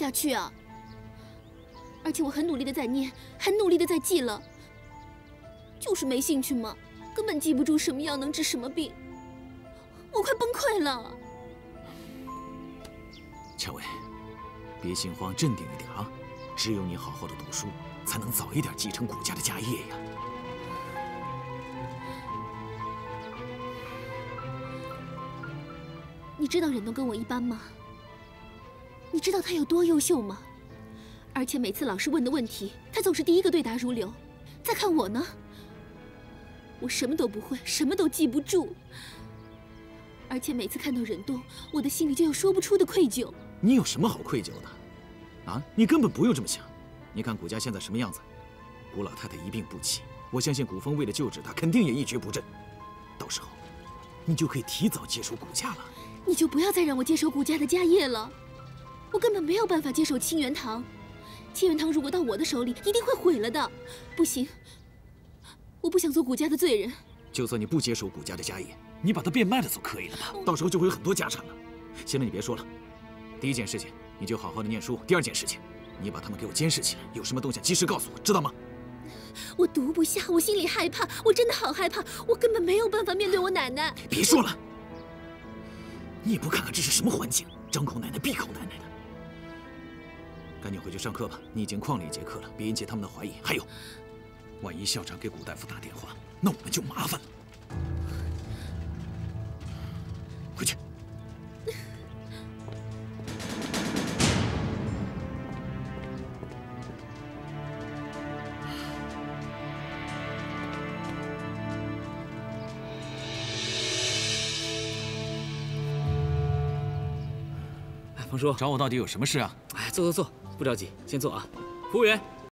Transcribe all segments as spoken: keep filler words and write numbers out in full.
下去啊！而且我很努力的在念，很努力的在记了，就是没兴趣嘛，根本记不住什么药能治什么病，我快崩溃了。 蔷薇，别心慌，镇定一点啊！只有你好好的读书，才能早一点继承谷家的家业呀。 你知道忍冬跟我一般吗？你知道他有多优秀吗？而且每次老师问的问题，他总是第一个对答如流。再看我呢，我什么都不会，什么都记不住。而且每次看到忍冬，我的心里就有说不出的愧疚。 你有什么好愧疚的？啊，你根本不用这么想。你看谷家现在什么样子？谷老太太一病不起，我相信谷风为了救治她，肯定也一蹶不振。到时候，你就可以提早接手谷家了。 你就不要再让我接手谷家的家业了，我根本没有办法接手清源堂。清源堂如果到我的手里，一定会毁了的。不行，我不想做谷家的罪人。 就算你不接手谷家的家业，你把它变卖了总可以了吧？到时候就会有很多家产了。行了，你别说了。第一件事情，你就好好的念书；第二件事情，你把他们给我监视起来，有什么动向及时告诉我，知道吗？ 我读不下，我心里害怕，我真的好害怕，我根本没有办法面对我奶奶。 别说了。 你也不看看这是什么环境，张口奶奶闭口奶奶的。赶紧回去上课吧，你已经旷了一节课了，别引起他们的怀疑。还有，万一校长给谷大夫打电话，那我们就麻烦了。回去。 冯叔， 找我到底有什么事啊？ 哎，坐坐坐，不着急，先坐啊。服务员，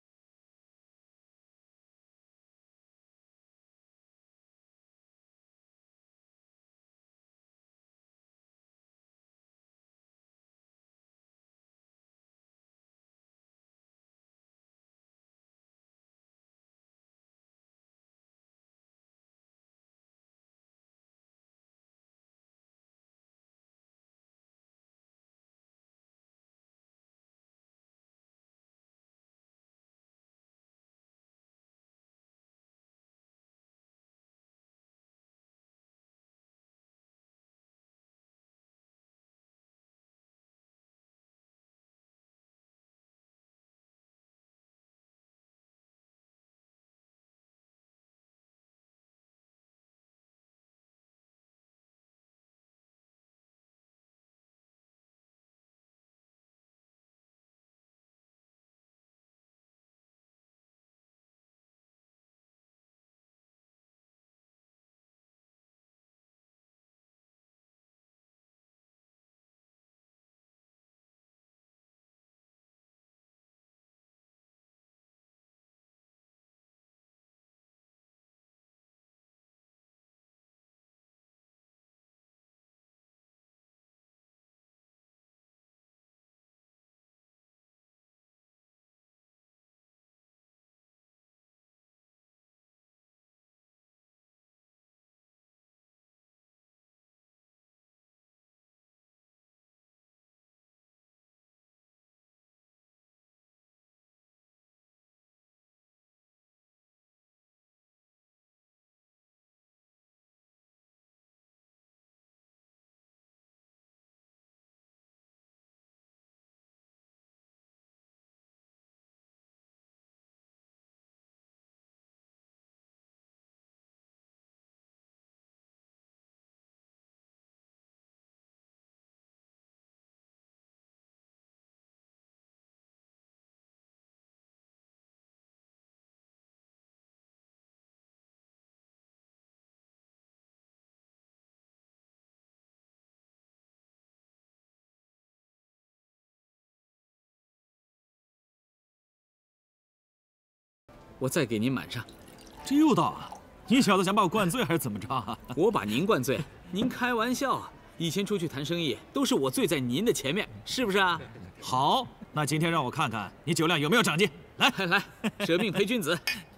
我再给您满上。 这又到了，你小子想把我灌醉还是怎么着啊？ 我把您灌醉？您开玩笑啊！以前出去谈生意，都是我醉在您的前面，是不是啊？ 好，那今天让我看看你酒量有没有长进。来来，舍命陪君子。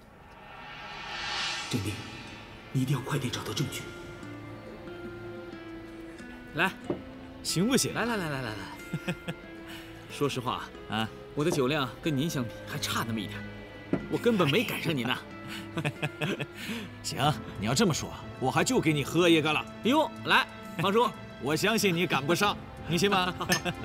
镇定，你一定要快点找到证据。 来， 行不行？ 来来来来来来， 说实话啊， 我的酒量跟您相比还差那么一点，我根本没赶上您呐。 行，你要这么说，我还就给你喝一个了。 哎呦，来，方叔， 我相信你赶不上，你信吗？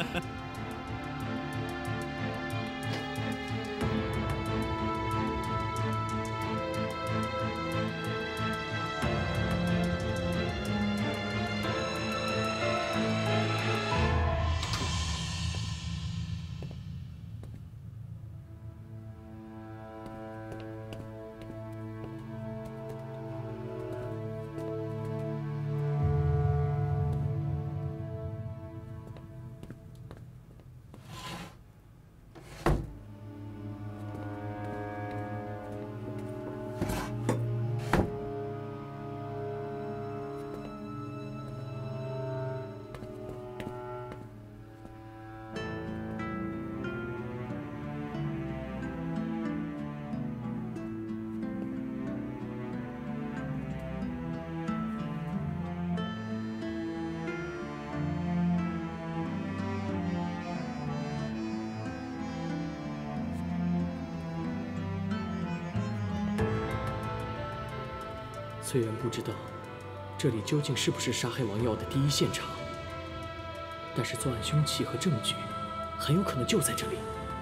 虽然不知道这里究竟是不是杀害王耀的第一现场，但是作案凶器和证据很有可能就在这里。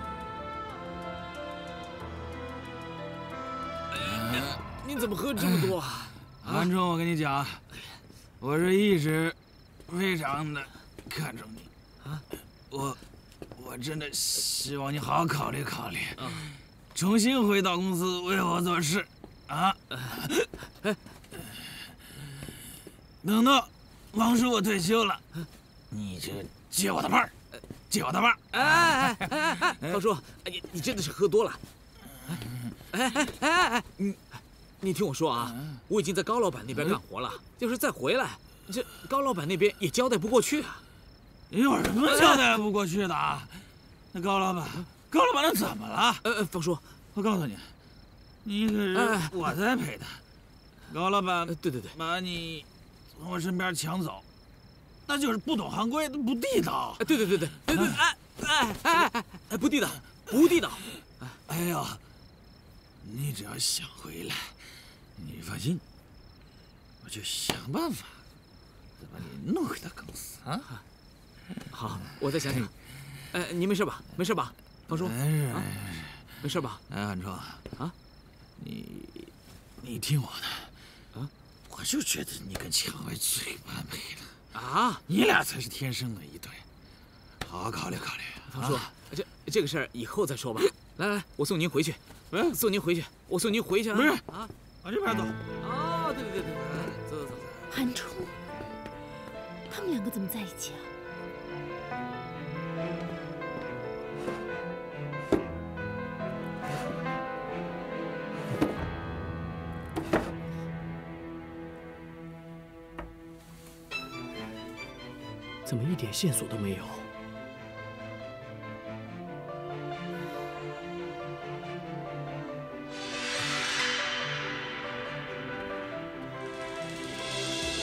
您怎么喝这么多啊？ 安冲，我跟你讲，我是一直非常的看重你啊，我我真的希望你好好考虑考虑，重新回到公司为我做事啊。等到王叔我退休了，你就接我的班儿，接我的班儿。 哎哎哎哎哎，方叔，哎你你真的是喝多了。哎哎哎哎，你你听我说啊，我已经在高老板那边干活了，要是再回来，这高老板那边也交代不过去啊。 有什么交代不过去的啊？那高老板，高老板能怎么了？ 呃，方叔， 我告诉你，你可是我栽培的，高老板， 对对对， 把你从我身边抢走，那就是不懂行规，不地道。 哎，对对对对对对，哎哎哎哎哎，不地道，不地道。 哎呦，你只要想回来，你放心，我就想办法再把你弄回到公司啊。 好，我再想想。哎，你没事吧？没事吧，方叔？ 没事， 啊，没事吧？ 哎，汉冲啊， 你你听我的啊，我就觉得你跟蔷薇最完美了啊， 你俩才是天生的一对，好好考虑考虑。 方叔，这这个事儿以后再说吧。来来，我送您回去，送您回去，我送您回去啊。 不是啊， 往这边走。 哦，对对对对，走走走。 韩冲，他们两个怎么在一起啊？ 怎么一点线索都没有？